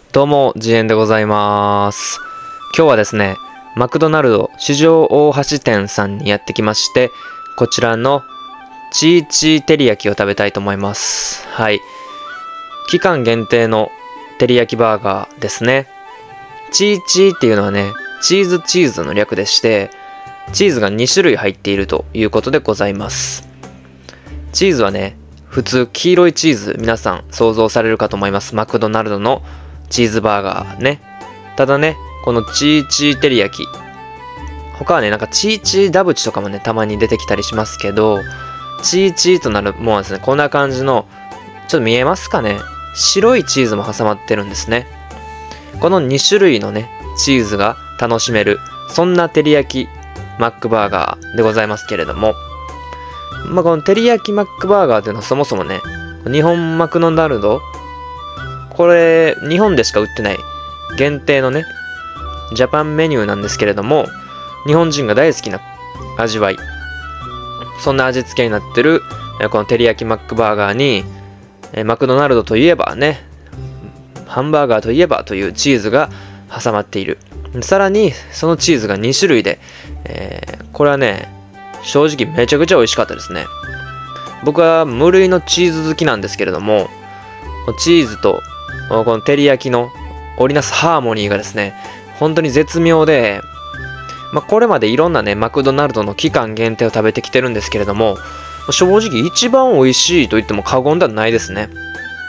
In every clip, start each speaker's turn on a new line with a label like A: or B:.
A: どうも、ジエンでございます。今日はですね、マクドナルド市場大橋店さんにやってきまして、こちらのチーチー照り焼きを食べたいと思います。はい。期間限定の照り焼きバーガーですね。チーチーっていうのはね、チーズの略でして、チーズが2種類入っているということでございます。チーズはね、普通黄色いチーズ皆さん想像されるかと思います。マクドナルドのチーズバーガーね。ただね、このチーチー照り焼き。他はね、なんかチーチーダブチとかもね、たまに出てきたりしますけど、チーチーとなるものはですね、こんな感じの、ちょっと見えますかね？白いチーズも挟まってるんですね。この2種類のね、チーズが楽しめる、そんな照り焼きマックバーガーでございますけれども、この照り焼きマックバーガーというのはそもそもね、日本マクドナルド、これ日本でしか売ってない限定のねジャパンメニューなんですけれども、日本人が大好きな味わい、そんな味付けになってるこの照り焼きマックバーガーにマクドナルドといえばね、ハンバーガーといえばというチーズが挟まっている。さらにそのチーズが2種類で、これはね正直めちゃくちゃ美味しかったですね。僕は無類のチーズ好きなんですけれども、チーズとこの照り焼きの織りなすハーモニーがですね、本当に絶妙で、これまでいろんなね、マクドナルドの期間限定を食べてきてるんですけれども、正直一番美味しいと言っても過言ではないですね。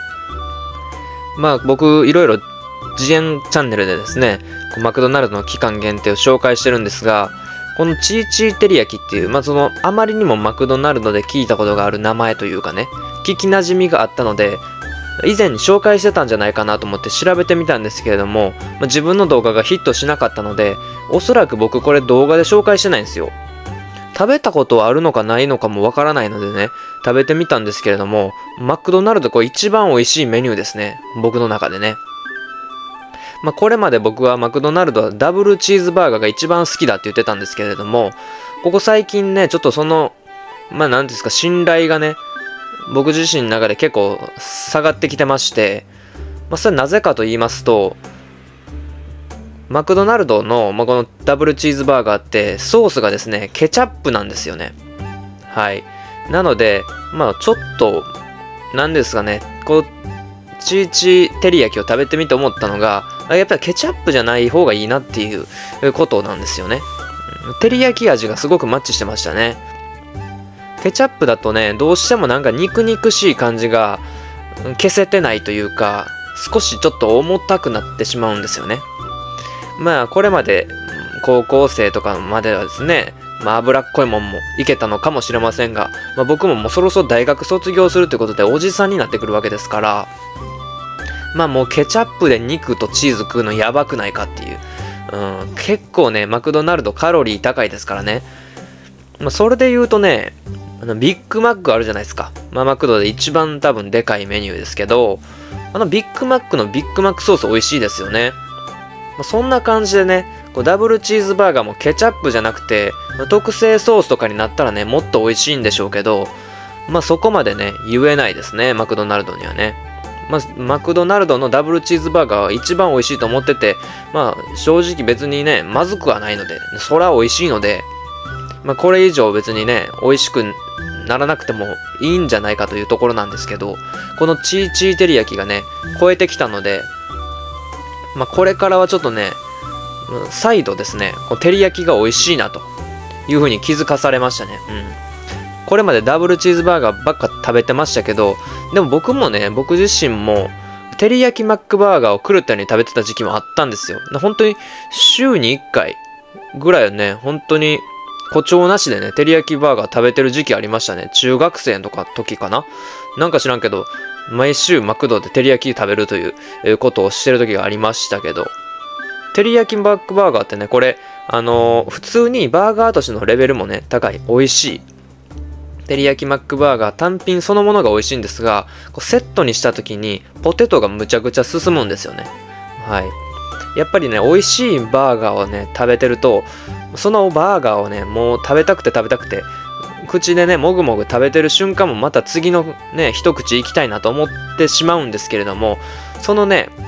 A: 僕いろいろジエンチャンネルでですね、マクドナルドの期間限定を紹介してるんですが、このチーチー照り焼きっていう、そのあまりにもマクドナルドで聞いたことがある名前というかね、聞きなじみがあったので、以前に紹介してたんじゃないかなと思って調べてみたんですけれども、自分の動画がヒットしなかったので、おそらく僕これ動画で紹介してないんですよ。食べたことはあるのかないのかもわからないのでね、食べてみたんですけれども、マクドナルドこれ一番美味しいメニューですね、僕の中でね。これまで僕はマクドナルドはダブルチーズバーガーが一番好きだって言ってたんですけれども、ここ最近ね、ちょっとそのなんですか、信頼がね、僕自身の中で結構下がってきてまして、それなぜかと言いますと、マクドナルドの、このダブルチーズバーガーってソースがですね、ケチャップなんですよね。はい。なので、ちょっと、なんですかね、チーチー照り焼きを食べてみて思ったのが、やっぱりケチャップじゃない方がいいなっていうことなんですよね。照り焼き味がすごくマッチしてましたね。ケチャップだとね、どうしてもなんか肉々しい感じが消せてないというか、少しちょっと重たくなってしまうんですよね。これまで高校生とかまではですね、脂っこいもんもいけたのかもしれませんが、僕ももうそろそろ大学卒業するということでおじさんになってくるわけですから、もうケチャップで肉とチーズ食うのやばくないかっていう、結構ね、マクドナルドカロリー高いですからね。それで言うとね、ビッグマックあるじゃないですか。マクドで一番多分でかいメニューですけど、ビッグマックのビッグマックソース美味しいですよね。そんな感じでね、ダブルチーズバーガーもケチャップじゃなくて、特製ソースとかになったらね、もっと美味しいんでしょうけど、そこまでね、言えないですね、マクドナルドにはね。マクドナルドのダブルチーズバーガーは一番美味しいと思ってて、正直別にね、まずくはないので、そら美味しいので、これ以上別にね、美味しくならなくてもいいんじゃないかというところなんですけど、このチーチー照り焼きがね、超えてきたので、これからはちょっとね、再度ですね、照り焼きが美味しいなという風に気づかされましたね。これまでダブルチーズバーガーばっか食べてましたけど、でも僕自身も、照り焼きマックバーガーを狂ったように食べてた時期もあったんですよ。本当に週に1回ぐらいはね、本当に誇張なしでね、照り焼きバーガー食べてる時期ありましたね。中学生とか時かな、なんか知らんけど、毎週マクドで照り焼き食べるということをしてる時がありましたけど、照り焼きマックバーガーってね、これ普通にバーガーとしてのレベルもね、高い、美味しい照り焼きマックバーガー単品そのものが美味しいんですが、セットにした時にポテトがむちゃくちゃ進むんですよね。はい。やっぱりね、美味しいバーガーをね、食べてると、そのバーガーをね、もう食べたくて、口でね、もぐもぐ食べてる瞬間もまた次のね、一口行きたいなと思ってしまうんですけれども、そのね、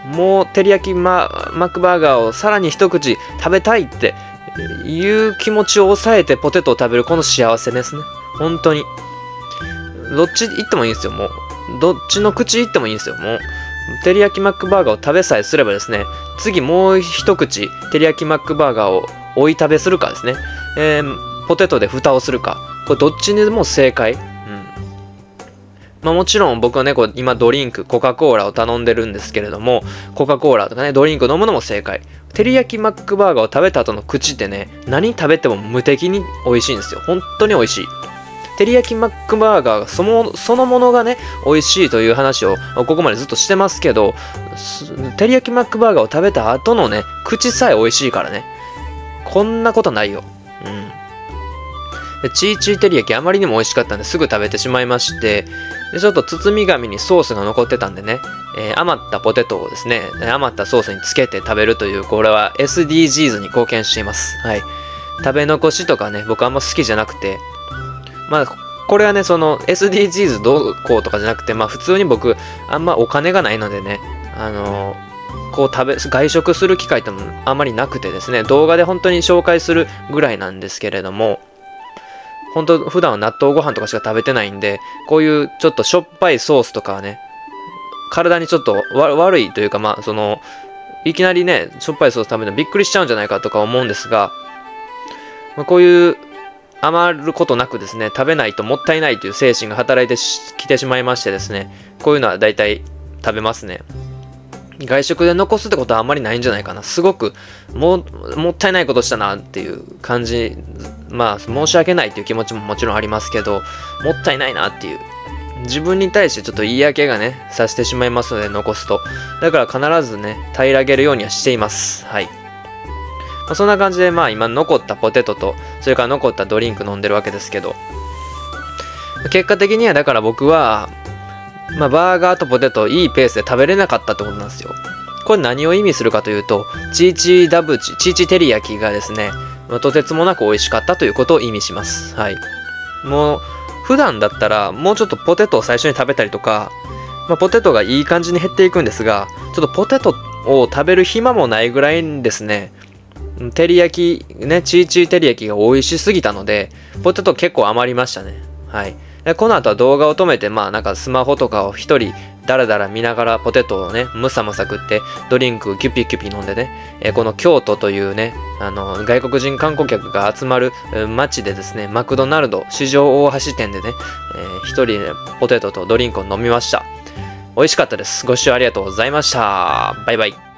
A: もう照り焼きマックバーガーをさらに一口食べたいっていう気持ちを抑えてポテトを食べるこの幸せですね。本当に。どっち行ってもいいんですよ、もう。どっちの口行ってもいいんですよ、もう。照り焼きマックバーガーを食べさえすればですね、次もう一口照り焼きマックバーガーを追い食べするかですね、ポテトで蓋をするか、これどっちにでも正解。まあもちろん僕はね、今ドリンク、コカ・コーラを頼んでるんですけれども、コカ・コーラとかね、ドリンク飲むのも正解。照り焼きマックバーガーを食べた後の口ってね、何食べても無敵に美味しいんですよ。本当に美味しい。照り焼きマックバーガーそのものがね、美味しいという話をここまでずっとしてますけど、照り焼きマックバーガーを食べた後のね、口さえ美味しいからね。こんなことないよ。でチーチー照り焼きあまりにも美味しかったんですぐ食べてしまいまして、でちょっと包み紙にソースが残ってたんでね、余ったポテトをですね、余ったソースにつけて食べるという、これは SDGs に貢献しています。はい。食べ残しとかね、僕あんま好きじゃなくて、まあ、これはね、その SDGs どうこうとかじゃなくて、まあ普通に僕、あんまお金がないのでね、外食する機会ってもあんまりなくてですね、動画で本当に紹介するぐらいなんですけれども、本当普段は納豆ご飯とかしか食べてないんで、こういうちょっとしょっぱいソースとかはね、体にちょっと悪いというか、まあいきなりね、しょっぱいソース食べるのびっくりしちゃうんじゃないかとか思うんですが、まあ、こういう余ることなくですね、食べないともったいないという精神が働いてきてしまいましてですね、こういうのは大体食べますね。外食で残すってことはあんまりないんじゃないかな。すごくもったいないことしたなっていう感じ、まあ申し訳ないっていう気持ちももちろんありますけど、もったいないなっていう自分に対してちょっと嫌気がねさしてしまいますので、残すと。だから必ずね平らげるようにはしています。はい。まあ、そんな感じでまあ今残ったポテトとそれから残ったドリンク飲んでるわけですけど、結果的にはだから僕はまあ、バーガーとポテトいいペースで食べれなかったってことなんですよ。これ何を意味するかというと、チーチー照り焼きがですね、とてつもなく美味しかったということを意味します。はい。もう、普段だったらもうちょっとポテトを最初に食べたりとか、まあ、ポテトがいい感じに減っていくんですが、ちょっとポテトを食べる暇もないぐらいですね、照り焼き、ね、チーチー照り焼きが美味しすぎたので、ポテト結構余りましたね。はい。でこの後は動画を止めて、まあなんかスマホとかを一人ダラダラ見ながらポテトをね、むさむさ食って、ドリンクキュピキュピ飲んでね、この京都というね、外国人観光客が集まる街でですね、マクドナルド市場大橋店でね、一人ポテトとドリンクを飲みました。美味しかったです。ご視聴ありがとうございました。バイバイ。